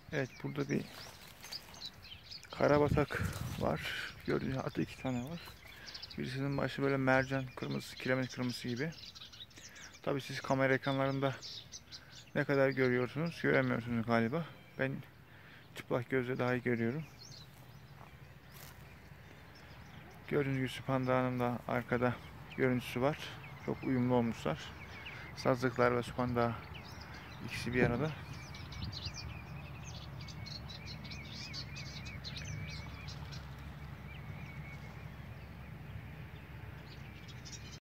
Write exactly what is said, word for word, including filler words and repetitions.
Evet, burada bir karabatak var. Gördüğünüz hatta iki tane var. Birisinin başı böyle mercan kırmızı, kiremit kırmızı gibi. Tabii siz kamera ekranlarında ne kadar görüyorsunuz, göremiyorsunuz galiba. Ben çıplak gözle daha iyi görüyorum. Gördüğünüz gibi Süphan Dağı'nın da arkada görüntüsü var. Çok uyumlu olmuşlar. Sazlıklar ve Süphan Dağı ikisi bir arada.